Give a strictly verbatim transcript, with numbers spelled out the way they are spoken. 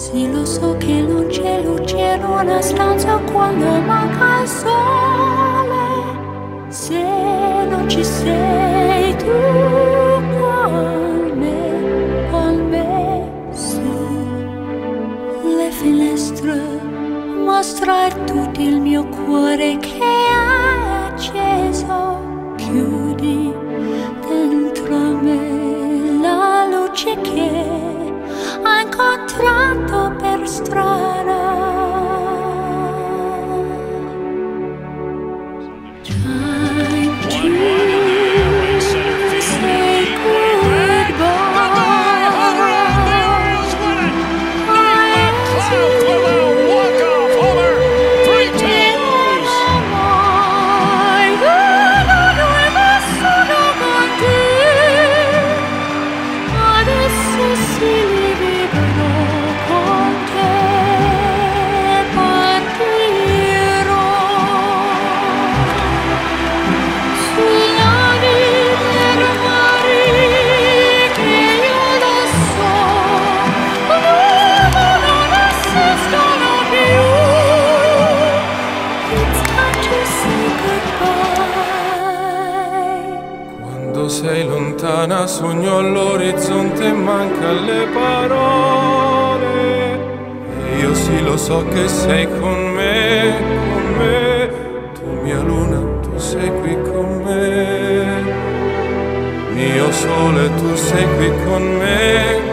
Sì, lo so che non c'è luce in una stanza quando manca il sole. Se non ci sei tu con me, con me, su le finestre mostrar tutto il mio cuore che è acceso. Chiudi dentro me la luce che ho incontrato per strada. Time to say goodbye. McLouth with a walk-off homer. three two. Adesso si libero con te, partirò sulla vita del mare che io lo so, l'uomo non esistono più. It's time to say goodbye. Quando sei lontana sogno all'orizzonte e manca le parole. E io sì lo so che sei con me, con me. Tu mia luna, tu sei qui con me. Mio sole, tu sei qui con me.